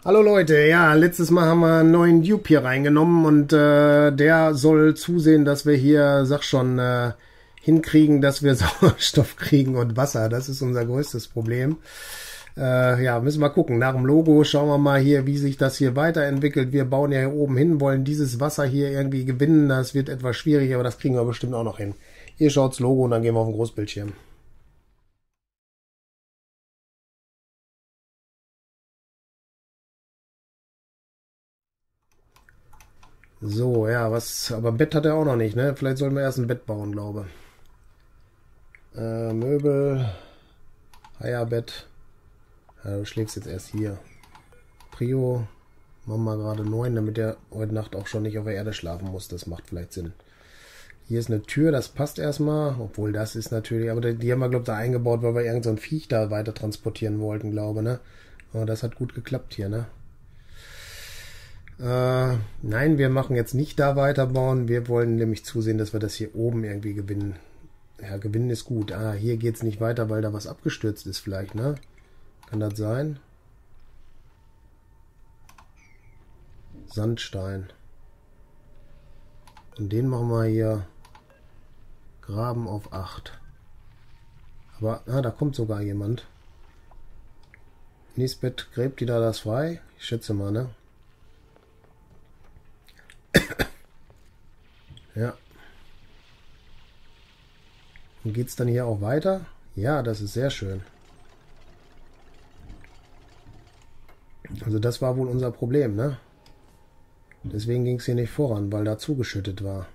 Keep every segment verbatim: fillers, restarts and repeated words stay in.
Hallo Leute, ja, letztes Mal haben wir einen neuen Dupe hier reingenommen und äh, der soll zusehen, dass wir hier, sag schon, äh, hinkriegen, dass wir Sauerstoff kriegen und Wasser. Das ist unser größtes Problem. Äh, ja, müssen wir gucken. Nach dem Logo schauen wir mal hier, wie sich das hier weiterentwickelt. Wir bauen ja hier oben hin, wollen dieses Wasser hier irgendwie gewinnen. Das wird etwas schwierig, aber das kriegen wir bestimmt auch noch hin. Hier schaut's Logo und dann gehen wir auf den Großbildschirm. So, ja, was, aber Bett hat er auch noch nicht, ne? Vielleicht sollten wir erst ein Bett bauen, glaube ich. Äh, Möbel, Eierbett. Ja, du schläfst jetzt erst hier. Prio, machen wir gerade neun, damit er heute Nacht auch schon nicht auf der Erde schlafen muss. Das macht vielleicht Sinn. Hier ist eine Tür, das passt erstmal. Obwohl, das ist natürlich, aber die haben wir, glaube ich, da eingebaut, weil wir irgend so ein Viech da weiter transportieren wollten, glaube ich, ne? Aber das hat gut geklappt hier, ne? Äh, nein, wir machen jetzt nicht da weiterbauen. Wir wollen nämlich zusehen, dass wir das hier oben irgendwie gewinnen. Ja, gewinnen ist gut. Ah, hier geht es nicht weiter, weil da was abgestürzt ist vielleicht, ne? Kann das sein? Sandstein. Und den machen wir hier Graben auf acht. Aber, ah, da kommt sogar jemand. Nisbet gräbt die da das frei? Ich schätze mal, ne? Ja. Und geht es dann hier auch weiter? Ja, das ist sehr schön. Also das war wohl unser Problem, ne? Deswegen ging es hier nicht voran, weil da zugeschüttet war.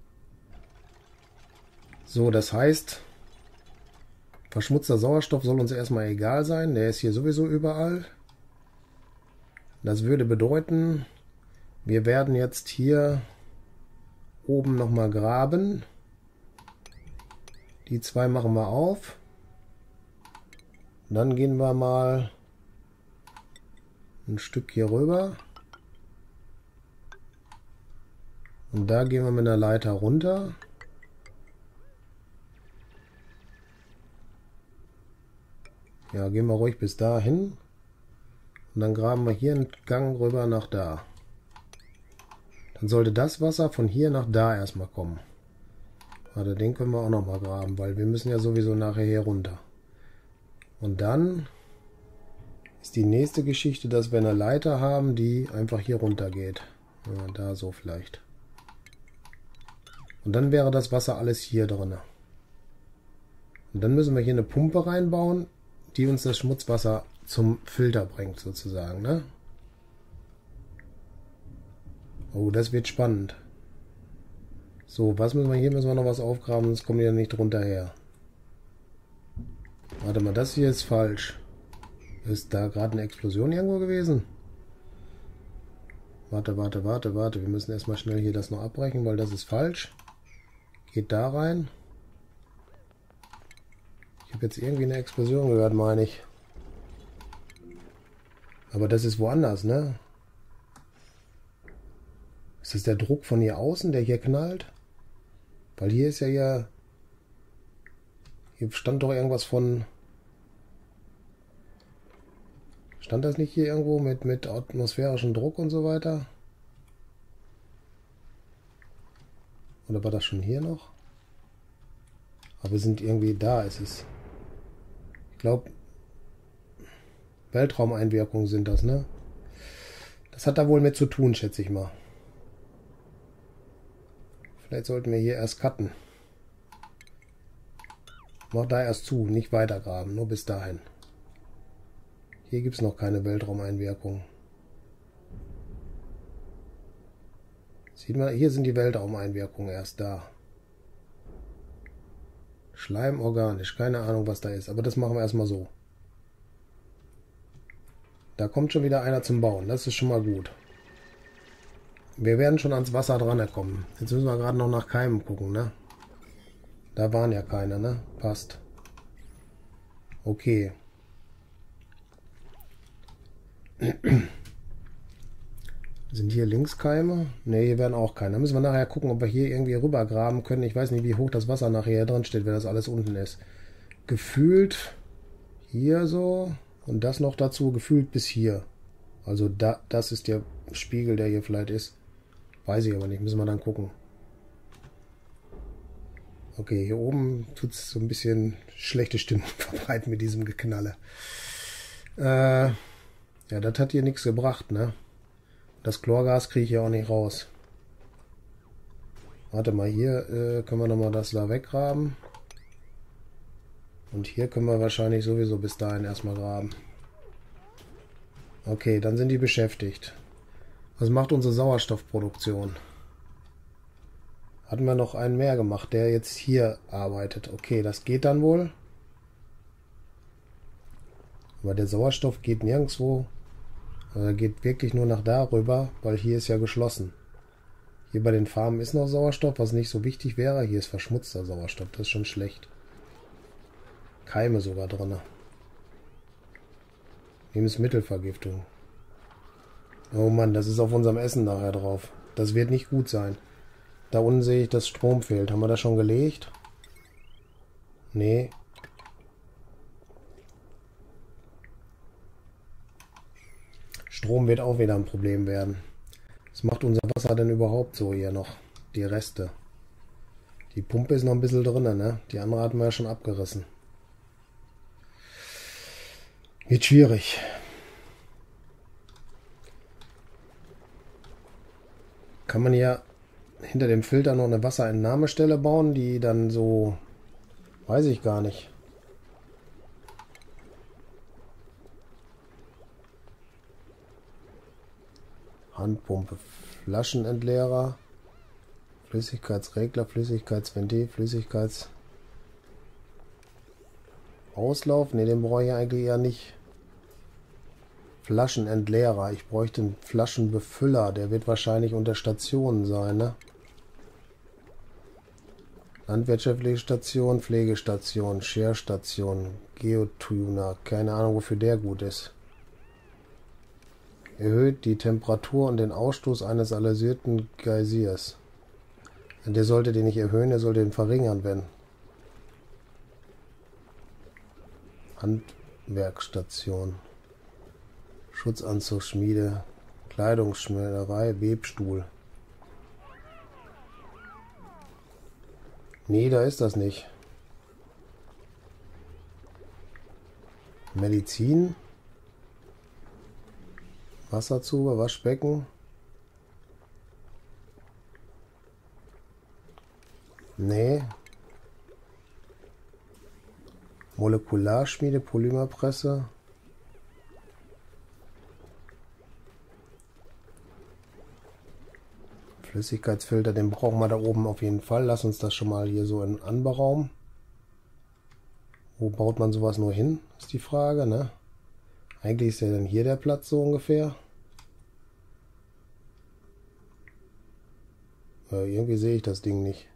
So, das heißt, verschmutzter Sauerstoff soll uns erstmal egal sein. Der ist hier sowieso überall. Das würde bedeuten, wir werden jetzt hier oben nochmal graben. Die zwei machen wir auf. Und dann gehen wir mal ein Stück hier rüber. Und da gehen wir mit der Leiter runter. Ja, gehen wir ruhig bis dahin. Und dann graben wir hier einen Gang rüber nach da. Dann sollte das Wasser von hier nach da erstmal kommen. Warte, den können wir auch noch mal graben, weil wir müssen ja sowieso nachher hier runter. Und dann ist die nächste Geschichte, dass wir eine Leiter haben, die einfach hier runter geht. Ja, da so vielleicht. Und dann wäre das Wasser alles hier drin. Und dann müssen wir hier eine Pumpe reinbauen, die uns das Schmutzwasser zum Filter bringt, sozusagen, ne? Oh, das wird spannend. So, was müssen wir hier? Müssen wir noch was aufgraben, sonst kommen wir nicht drunter her. Warte mal, das hier ist falsch. Ist da gerade eine Explosion irgendwo gewesen? Warte, warte, warte, warte. Wir müssen erstmal schnell hier das noch abbrechen, weil das ist falsch. Geht da rein. Ich habe jetzt irgendwie eine Explosion gehört, meine ich. Aber das ist woanders, ne? Ist das der Druck von hier außen, der hier knallt? Weil hier ist ja ja... Hier stand doch irgendwas von... Stand das nicht hier irgendwo mit, mit atmosphärischem Druck und so weiter? Oder war das schon hier noch? Aber wir sind irgendwie... Da ist es. Ich glaube... Weltraumeinwirkungen sind das, ne? Das hat da wohl mit zu tun, schätze ich mal. Vielleicht sollten wir hier erst cutten. Mach da erst zu, nicht weitergraben, nur bis dahin. Hier gibt es noch keine Weltraumeinwirkung. Sieht man, hier sind die Weltraumeinwirkungen erst da. Schleim organisch, keine Ahnung was da ist, aber das machen wir erstmal so. Da kommt schon wieder einer zum Bauen, das ist schon mal gut. Wir werden schon ans Wasser dran kommen. Jetzt müssen wir gerade noch nach Keimen gucken, ne? Da waren ja keine, ne? Passt. Okay. Sind hier links Keime? Ne, hier werden auch keine. Da müssen wir nachher gucken, ob wir hier irgendwie rüber graben können. Ich weiß nicht, wie hoch das Wasser nachher hier drin steht, wenn das alles unten ist. Gefühlt hier so und das noch dazu, gefühlt bis hier. Also da, das ist der Spiegel, der hier vielleicht ist. Weiß ich aber nicht, müssen wir dann gucken. Okay, hier oben tut es so ein bisschen schlechte Stimmung verbreiten mit diesem Geknalle. Äh, ja, das hat hier nichts gebracht, ne? Das Chlorgas kriege ich ja auch nicht raus. Warte mal, hier äh, können wir nochmal das da weggraben. Und hier können wir wahrscheinlich sowieso bis dahin erstmal graben. Okay, dann sind die beschäftigt. Was macht unsere Sauerstoffproduktion? Hatten wir noch einen mehr gemacht, der jetzt hier arbeitet. Okay, das geht dann wohl. Aber der Sauerstoff geht nirgendwo. Also er geht wirklich nur nach darüber, weil hier ist ja geschlossen. Hier bei den Farmen ist noch Sauerstoff, was nicht so wichtig wäre. Hier ist verschmutzter Sauerstoff, das ist schon schlecht. Keime sogar drin. Lebensmittelvergiftung. Oh Mann, das ist auf unserem Essen nachher drauf. Das wird nicht gut sein. Da unten sehe ich, dass Strom fehlt. Haben wir das schon gelegt? Nee. Strom wird auch wieder ein Problem werden. Was macht unser Wasser denn überhaupt so hier noch? Die Reste. Die Pumpe ist noch ein bisschen drin, ne? Die andere hatten wir ja schon abgerissen. Wird schwierig. Kann man hier hinter dem Filter noch eine Wasserentnahmestelle bauen, die dann so... Weiß ich gar nicht. Handpumpe, Flaschenentleerer, Flüssigkeitsregler, Flüssigkeitsventil, Flüssigkeitsauslauf. Ne, den brauche ich eigentlich eher nicht. Flaschenentleerer. Ich bräuchte einen Flaschenbefüller. Der wird wahrscheinlich unter Stationen sein, ne? Landwirtschaftliche Station, Pflegestation, Scherstation, Geotuner. Keine Ahnung, wofür der gut ist. Erhöht die Temperatur und den Ausstoß eines analysierten Geysirs. Und der sollte den nicht erhöhen, der sollte den verringern, wenn. Handwerkstation. Schutzanzugschmiede. Kleidungsschneiderei, Webstuhl. Nee, da ist das nicht. Medizin. Wasserzuber, Waschbecken. Nee. Molekularschmiede, Polymerpresse. Flüssigkeitsfilter, den brauchen wir da oben auf jeden Fall. Lass uns das schon mal hier so in den Anbauraum. Wo baut man sowas nur hin, ist die Frage, ne? Eigentlich ist ja dann hier der Platz so ungefähr. Äh, irgendwie sehe ich das Ding nicht.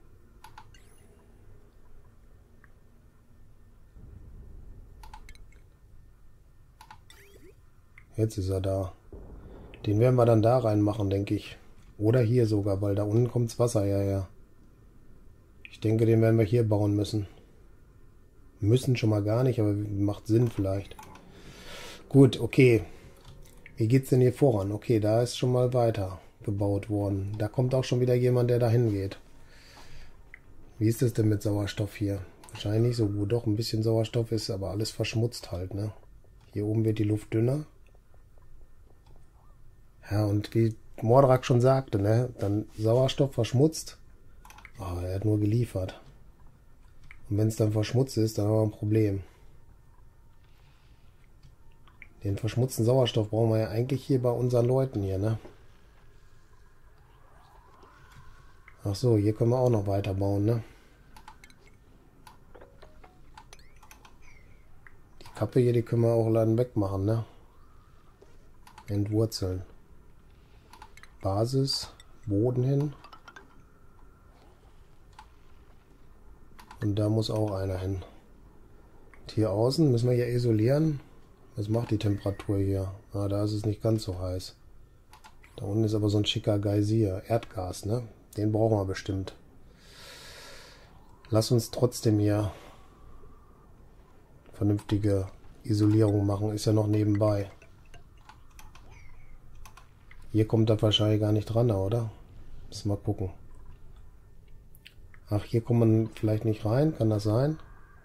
Jetzt ist er da. Den werden wir dann da reinmachen, denke ich. Oder hier sogar, weil da unten kommt das Wasser ja her. Ich denke, den werden wir hier bauen müssen. Müssen schon mal gar nicht, aber macht Sinn vielleicht. Gut, okay. Wie geht's denn hier voran? Okay, da ist schon mal weiter gebaut worden. Da kommt auch schon wieder jemand, der da hingeht. Wie ist es denn mit Sauerstoff hier? Wahrscheinlich nicht so gut. Doch, ein bisschen Sauerstoff ist aber alles verschmutzt halt, ne? Hier oben wird die Luft dünner. Ja, und wie Mordrak schon sagte, ne? Dann Sauerstoff verschmutzt. Oh, er hat nur geliefert. Und wenn es dann verschmutzt ist, dann haben wir ein Problem. Den verschmutzten Sauerstoff brauchen wir ja eigentlich hier bei unseren Leuten hier, ne? Ach so, hier können wir auch noch weiterbauen, ne? Die Kappe hier, die können wir auch dann wegmachen, ne? Entwurzeln. Basis, Boden hin. Und da muss auch einer hin. Und hier außen müssen wir hier isolieren. Was macht die Temperatur hier? Ah, da ist es nicht ganz so heiß. Da unten ist aber so ein schicker Geysir. Erdgas, ne? Den brauchen wir bestimmt. Lass uns trotzdem hier vernünftige Isolierung machen. Ist ja noch nebenbei. Hier kommt das wahrscheinlich gar nicht dran, oder? Müssen wir mal gucken. Ach, hier kommt man vielleicht nicht rein. Kann das sein?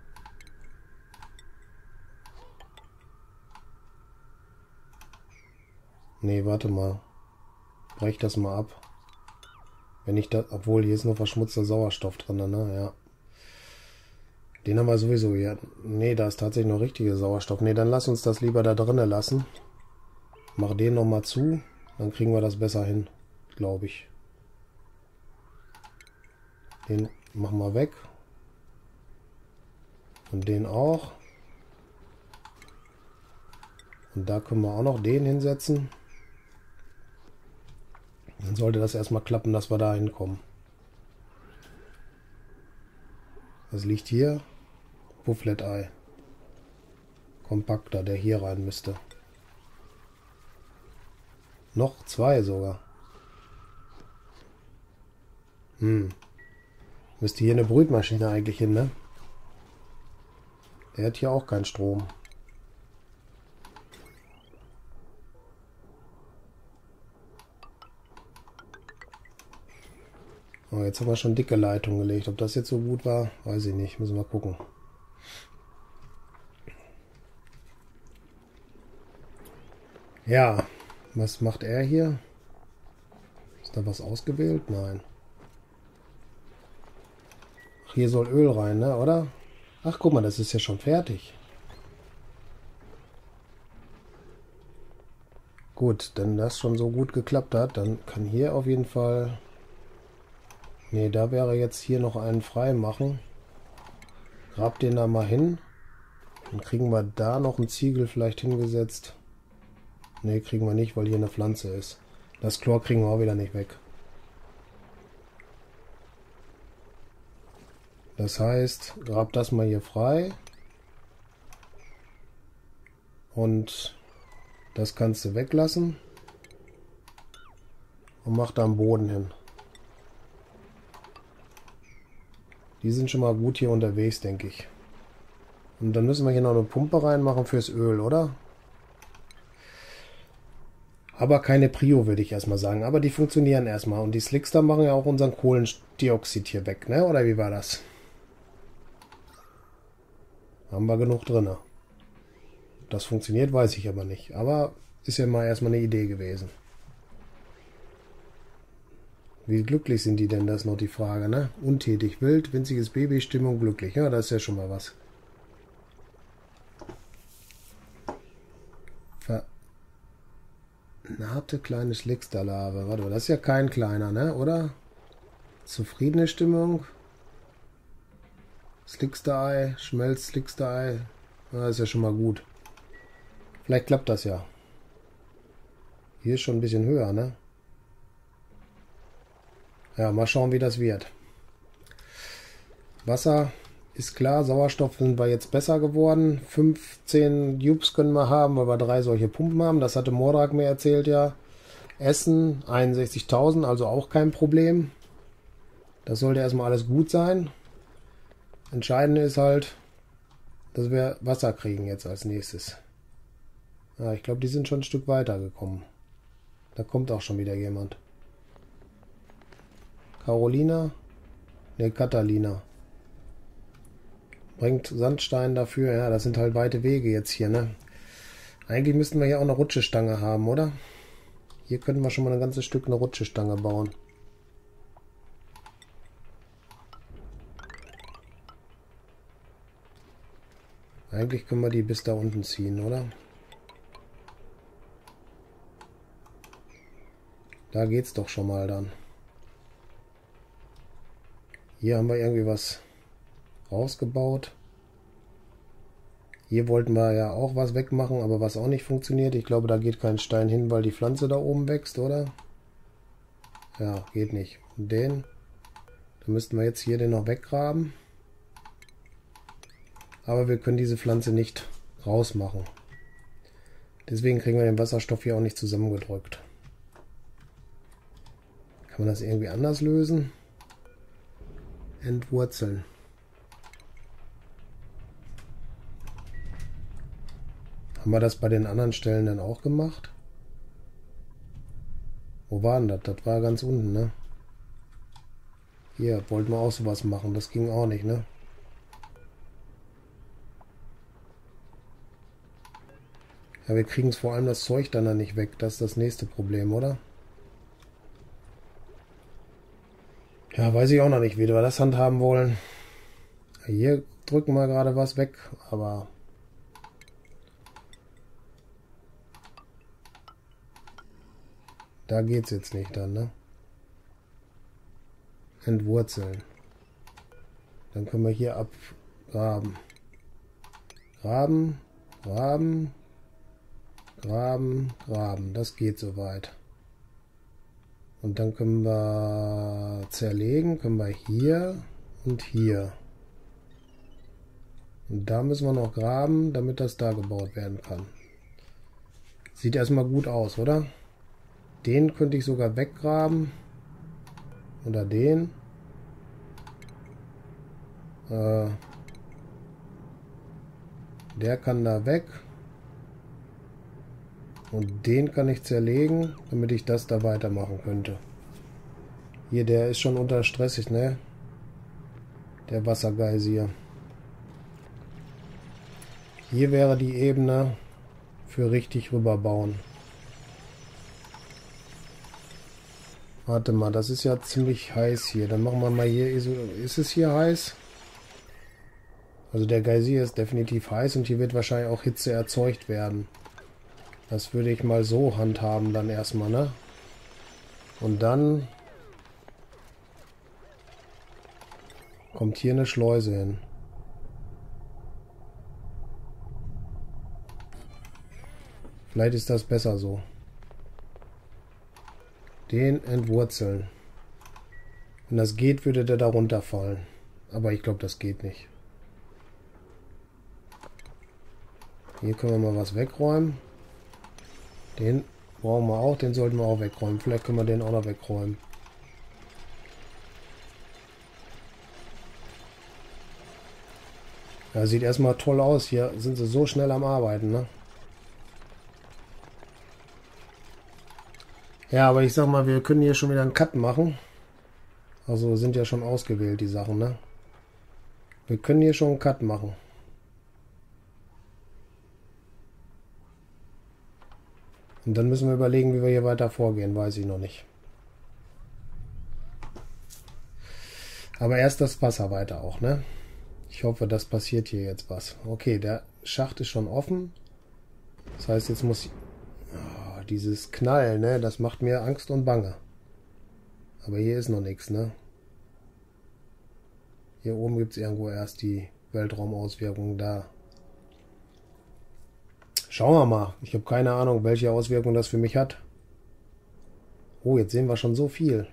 Nee, warte mal. Brech das mal ab. Wenn ich das... Obwohl, hier ist nur verschmutzter Sauerstoff drin, ne? Ja. Den haben wir sowieso hier. Nee, da ist tatsächlich noch richtiger Sauerstoff. Nee, dann lass uns das lieber da drinnen lassen. Mach den nochmal zu. Dann kriegen wir das besser hin, glaube ich. Den machen wir weg. Und den auch. Und da können wir auch noch den hinsetzen. Dann sollte das erstmal klappen, dass wir da hinkommen. Das liegt hier. Bufflet-Ei. Kompakter, der hier rein müsste. Noch zwei sogar. Hm. Müsste hier eine Brütmaschine eigentlich hin, ne? Der hat hier auch keinen Strom. Oh, jetzt haben wir schon dicke Leitungen gelegt. Ob das jetzt so gut war, weiß ich nicht. Müssen wir gucken. Ja, was macht er hier? Ist da was ausgewählt? Nein. Ach, hier soll Öl rein, ne? Oder? Ach, guck mal, das ist ja schon fertig. Gut, wenn das schon so gut geklappt hat, dann kann hier auf jeden Fall... Ne, da wäre jetzt hier noch einen frei machen. Grab den da mal hin. Dann kriegen wir da noch einen Ziegel vielleicht hingesetzt. Ne, kriegen wir nicht, weil hier eine Pflanze ist. Das Chlor kriegen wir auch wieder nicht weg. Das heißt, grab das mal hier frei. Und das kannst du weglassen. Und mach da am Boden hin. Die sind schon mal gut hier unterwegs, denke ich. Und dann müssen wir hier noch eine Pumpe reinmachen fürs Öl, oder? Aber keine Prio, würde ich erstmal sagen. Aber die funktionieren erstmal. Und die Slickster machen ja auch unseren Kohlendioxid hier weg, ne? Oder wie war das? Haben wir genug drin. Ob das funktioniert, weiß ich aber nicht. Aber ist ja mal erstmal eine Idee gewesen. Wie glücklich sind die denn? Das ist noch die Frage, ne? Untätig, wild, winziges Baby, Stimmung, glücklich. Ja, das ist ja schon mal was. Vernarrte kleine Slickster-Larve. Warte mal, das ist ja kein kleiner, ne? Oder? Zufriedene Stimmung. Slickster-Ei, Schmelz, Slickster-Ei. Das ist ja schon mal gut. Vielleicht klappt das ja. Hier ist schon ein bisschen höher, ne? Ja, mal schauen, wie das wird. Wasser ist klar, Sauerstoff sind wir jetzt besser geworden. fünfzehn Dupes können wir haben, weil wir drei solche Pumpen haben. Das hatte Mordrag mir erzählt, ja. Essen einundsechzigtausend, also auch kein Problem. Das sollte erstmal alles gut sein. Entscheidend ist halt, dass wir Wasser kriegen jetzt als nächstes. Ja, ich glaube, die sind schon ein Stück weiter gekommen. Da kommt auch schon wieder jemand. Carolina? Ne, Catalina. Bringt Sandstein dafür. Ja, das sind halt weite Wege jetzt hier, ne? Eigentlich müssten wir hier auch eine Rutschestange haben, oder? Hier könnten wir schon mal ein ganzes Stück eine Rutschestange bauen. Eigentlich können wir die bis da unten ziehen, oder? Da geht's doch schon mal dann. Hier haben wir irgendwie was rausgebaut. Hier wollten wir ja auch was wegmachen, aber was auch nicht funktioniert. Ich glaube, da geht kein Stein hin, weil die Pflanze da oben wächst, oder? Ja, geht nicht. Und den, da müssten wir jetzt hier den noch weggraben. Aber wir können diese Pflanze nicht rausmachen. Deswegen kriegen wir den Wasserstoff hier auch nicht zusammengedrückt. Kann man das irgendwie anders lösen? Entwurzeln. Haben wir das bei den anderen Stellen dann auch gemacht? Wo war denn das? Das war ganz unten, ne? Hier, wollten wir auch sowas machen. Das ging auch nicht, ne? Ja, wir kriegen es vor allem das Zeug dann, dann nicht weg. Das ist das nächste Problem, oder? Ja, weiß ich auch noch nicht, wie wir das handhaben wollen. Hier drücken wir gerade was weg, aber... Da geht's jetzt nicht dann, ne? Entwurzeln. Dann können wir hier abgraben. Graben, graben, graben, graben. Das geht soweit. Und dann können wir zerlegen, können wir hier und hier. Und da müssen wir noch graben, damit das da gebaut werden kann. Sieht erstmal gut aus, oder? Den könnte ich sogar weggraben. Oder den. Äh, der kann da weg. Und den kann ich zerlegen, damit ich das da weitermachen könnte. Hier, der ist schon unter stressig, ne? Der Wassergeysir. Hier wäre die Ebene für richtig rüberbauen. Warte mal, das ist ja ziemlich heiß hier. Dann machen wir mal hier... Ist es hier heiß? Also der Geysir ist definitiv heiß und hier wird wahrscheinlich auch Hitze erzeugt werden. Das würde ich mal so handhaben dann erstmal, ne? Und dann kommt hier eine Schleuse hin. Vielleicht ist das besser so. Den entwurzeln. Wenn das geht, würde der da runterfallen. Aber ich glaube, das geht nicht. Hier können wir mal was wegräumen. Den brauchen wir auch. Den sollten wir auch wegräumen. Vielleicht können wir den auch noch wegräumen. Ja, sieht erstmal toll aus. Hier sind sie so schnell am Arbeiten, ne? Ja, aber ich sag mal, wir können hier schon wieder einen Cut machen. Also sind ja schon ausgewählt, die Sachen, ne? Wir können hier schon einen Cut machen. Und dann müssen wir überlegen, wie wir hier weiter vorgehen, weiß ich noch nicht. Aber erst das Wasser weiter auch, ne? Ich hoffe, das passiert hier jetzt was. Okay, der Schacht ist schon offen. Das heißt, jetzt muss ich... Oh, dieses Knallen, ne? Das macht mir Angst und Bange. Aber hier ist noch nichts, ne? Hier oben gibt es irgendwo erst die Weltraumauswirkungen da. Schauen wir mal. Ich habe keine Ahnung, welche Auswirkungen das für mich hat. Oh, jetzt sehen wir schon so viel.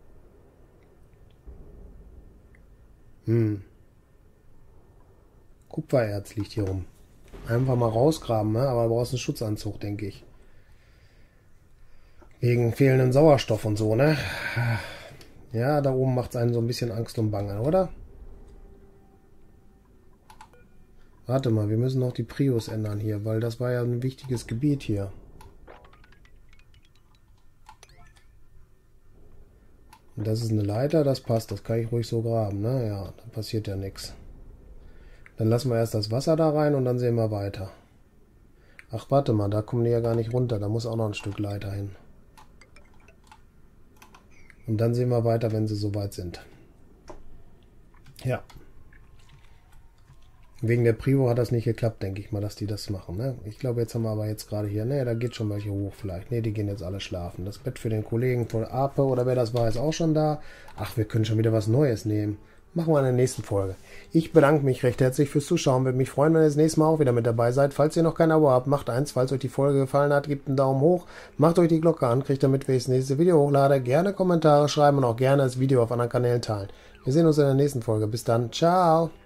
Hm. Kupfererz liegt hier rum. Einfach mal rausgraben, ne? Aber du brauchst einen Schutzanzug, denke ich. Wegen fehlendem Sauerstoff und so, ne? Ja, da oben macht es einen so ein bisschen Angst und Bange, oder? Warte mal, wir müssen noch die Prios ändern hier, weil das war ja ein wichtiges Gebiet hier. Und das ist eine Leiter, das passt, das kann ich ruhig so graben, ne? Ja, da passiert ja nichts. Dann lassen wir erst das Wasser da rein und dann sehen wir weiter. Ach, warte mal, da kommen die ja gar nicht runter, da muss auch noch ein Stück Leiter hin. Und dann sehen wir weiter, wenn sie soweit sind. Ja. Wegen der Prio hat das nicht geklappt, denke ich mal, dass die das machen. Ne? Ich glaube, jetzt haben wir aber jetzt gerade hier, ne, da geht schon welche hoch vielleicht. Ne, die gehen jetzt alle schlafen. Das Bett für den Kollegen von Ape oder wer das war, ist auch schon da. Ach, wir können schon wieder was Neues nehmen. Machen wir in der nächsten Folge. Ich bedanke mich recht herzlich fürs Zuschauen. Würde mich freuen, wenn ihr das nächste Mal auch wieder mit dabei seid. Falls ihr noch kein Abo habt, macht eins. Falls euch die Folge gefallen hat, gebt einen Daumen hoch. Macht euch die Glocke an, kriegt damit, wenn ich das nächste Video hochlade. Gerne Kommentare schreiben und auch gerne das Video auf anderen Kanälen teilen. Wir sehen uns in der nächsten Folge. Bis dann. Ciao.